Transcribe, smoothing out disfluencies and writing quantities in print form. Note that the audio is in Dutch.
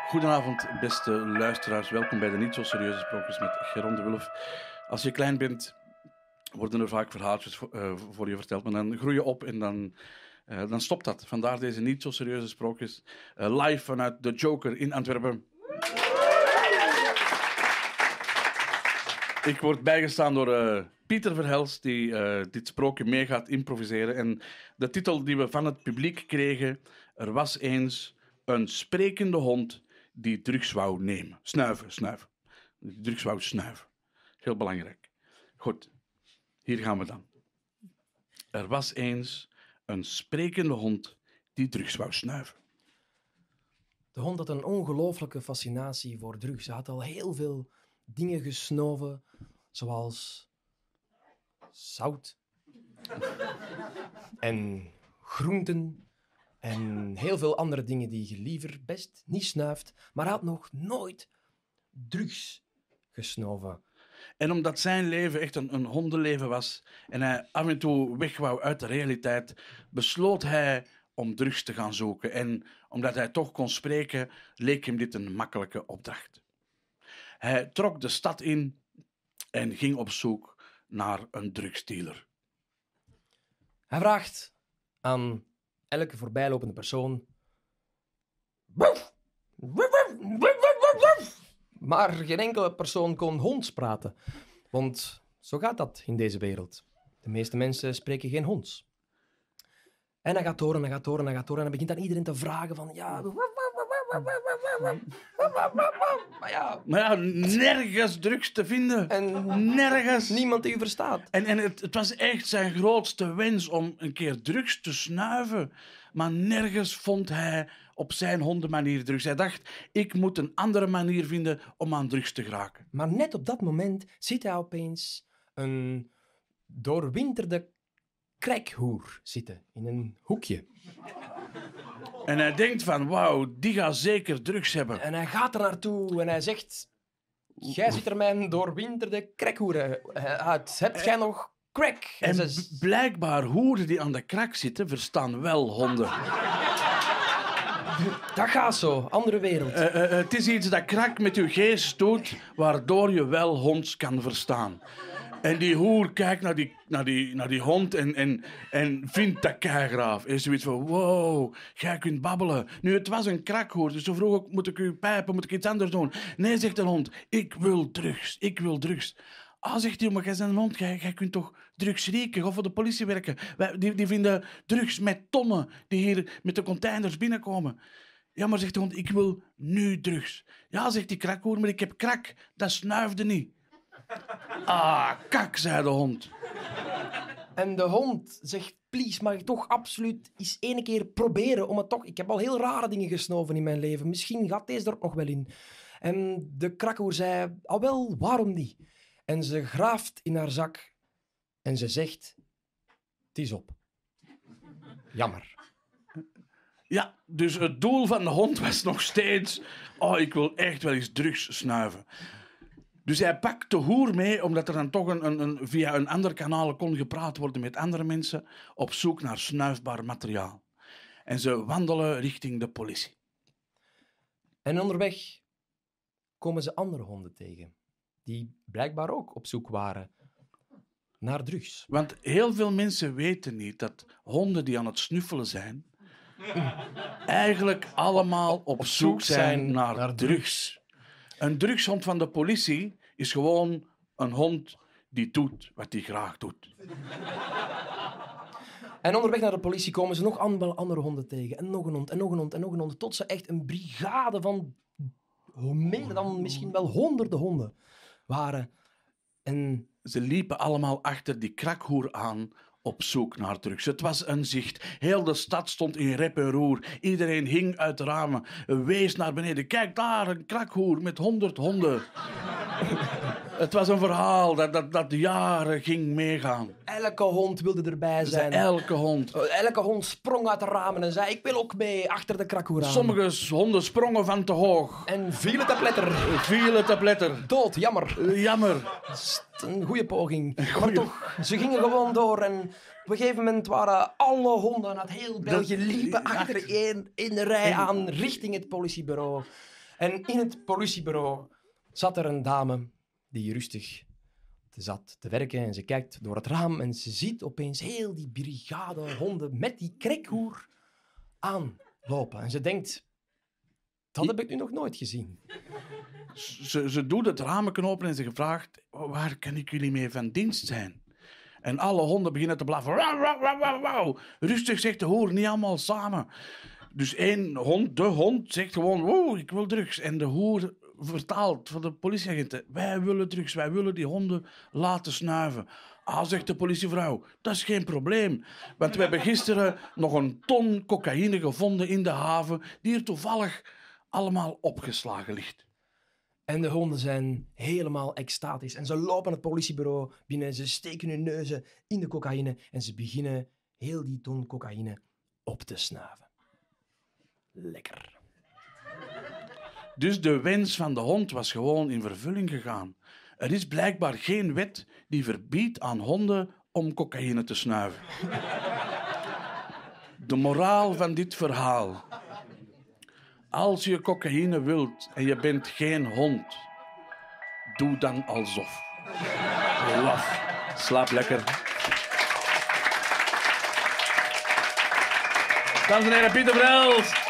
Goedenavond, beste luisteraars. Welkom bij de Niet Zo Serieuze Sprookjes met Geron de Wulf. Als je klein bent, worden er vaak verhaaltjes voor je verteld, maar dan groei je op en dan stopt dat. Vandaar deze Niet Zo Serieuze Sprookjes, live vanuit de Joker in Antwerpen. Ik word bijgestaan door Pieter Verhelst, die dit sprookje mee gaat improviseren. En de titel die we van het publiek kregen, er was eens een sprekende hond die drugs wou nemen. Snuiven. Die drugs wou snuiven. Heel belangrijk. Goed, hier gaan we dan. Er was eens een sprekende hond die drugs wou snuiven. De hond had een ongelooflijke fascinatie voor drugs. Hij had al heel veel dingen gesnoven, zoals zout en groenten en heel veel andere dingen die je liever best niet snuift. Maar hij had nog nooit drugs gesnoven. En omdat zijn leven echt een hondenleven was en hij af en toe weg wou uit de realiteit, besloot hij om drugs te gaan zoeken. En omdat hij toch kon spreken, leek hem dit een makkelijke opdracht. Hij trok de stad in en ging op zoek naar een drugsdealer. Hij vraagt aan elke voorbijlopende persoon: maar geen enkele persoon kon honds praten. Want zo gaat dat in deze wereld. De meeste mensen spreken geen honds. En hij gaat door en hij gaat door en hij gaat door. En hij begint aan iedereen te vragen van... Ja, Maar ja, nergens drugs te vinden. En nergens. niemand die u verstaat. En het was echt zijn grootste wens om een keer drugs te snuiven. Maar nergens vond hij op zijn hondenmanier drugs. Hij dacht, ik moet een andere manier vinden om aan drugs te geraken. Maar net op dat moment ziet hij opeens een doorwinterde krijkhoer zitten in een hoekje. En hij denkt van, wauw, die gaat zeker drugs hebben. En hij gaat er naartoe en hij zegt... Jij ziet er mijn doorwinterde krekhoeren uit. Hebt jij nog crack? En blijkbaar hoeren die aan de krak zitten, verstaan wel honden. Dat gaat zo, andere wereld. Het is iets dat krak met je geest doet, waardoor je wel honds kan verstaan. En die hoer kijkt naar die hond en vindt dat keigraaf. En zoiets van, wow, jij kunt babbelen. Nu, het was een krakhoer, dus zo vroeg ook, moet ik u pijpen, moet ik iets anders doen? Nee, zegt de hond, ik wil drugs. Ah, zegt hij, maar jij bent een hond, jij kunt toch drugs rieken of voor de politie werken? Die vinden drugs met tonnen die hier met de containers binnenkomen. Ja, maar zegt de hond, ik wil nu drugs. Ja, zegt die krakhoer, maar ik heb krak, dat snuifde niet. Ah, kak, zei de hond. En de hond zegt, please, mag ik toch absoluut eens één keer proberen om het toch... Ik heb al heel rare dingen gesnoven in mijn leven. Misschien gaat deze er ook nog wel in. En de krakhoer zei, al wel, waarom niet? En ze graaft in haar zak en ze zegt, het is op. Jammer. Ja, dus het doel van de hond was nog steeds... Oh, ik wil echt wel eens drugs snuiven. Dus hij pakt de hoer mee, omdat er dan toch via een ander kanaal kon gepraat worden met andere mensen op zoek naar snuifbaar materiaal. En ze wandelen richting de politie. En onderweg komen ze andere honden tegen, die blijkbaar ook op zoek waren naar drugs. Want heel veel mensen weten niet dat honden die aan het snuffelen zijn, eigenlijk allemaal op zoek zijn naar drugs. Een drugshond van de politie is gewoon een hond die doet wat hij graag doet. En onderweg naar de politie komen ze nog andere honden tegen. En nog een hond, en nog een hond, en nog een hond. Tot ze echt een brigade van meer dan misschien wel honderden honden waren. En ze liepen allemaal achter die krakhoer aan op zoek naar drugs. Het was een zicht. Heel de stad stond in rep en roer. Iedereen hing uit de ramen, wees naar beneden. Kijk daar, een krakhoer met 100 honden. Het was een verhaal dat jaren ging meegaan. Elke hond wilde erbij zijn. Elke hond. Elke hond sprong uit de ramen en zei, ik wil ook mee achter de krakhoer aan. Sommige honden sprongen van te hoog. En vielen te pletter. Dood, jammer. Jammer. Een goede poging. Maar toch, ze gingen gewoon door en op een gegeven moment waren alle honden uit heel België liepen achtereen in de rij aan richting het politiebureau. En in het politiebureau zat er een dame die rustig zat te werken en ze kijkt door het raam en ze ziet opeens heel die brigade honden met die krekhoer aanlopen. En ze denkt, dat heb ik nu nog nooit gezien. Ze doet het ramen open en ze vraagt, waar kan ik jullie mee van dienst zijn? En alle honden beginnen te blaffen. Wauw, wauw, wauw, wauw, wauw. Rustig, zegt de hoer, niet allemaal samen. Dus de hond, zegt gewoon, wow, ik wil drugs. En de hoer vertaalt van de politieagenten, wij willen drugs, wij willen die honden laten snuiven. Ah, zegt de politievrouw, dat is geen probleem. Want we hebben gisteren nog een ton cocaïne gevonden in de haven, die er toevallig allemaal opgeslagen ligt. En de honden zijn helemaal extatisch. En ze lopen het politiebureau binnen, ze steken hun neuzen in de cocaïne en ze beginnen heel die ton cocaïne op te snuiven. Lekker. Dus de wens van de hond was gewoon in vervulling gegaan. Er is blijkbaar geen wet die verbiedt aan honden om cocaïne te snuiven. De moraal van dit verhaal. Als je cocaïne wilt en je bent geen hond, doe dan alsof. Laf. Slaap lekker. Dames en heren, Pieter Brels.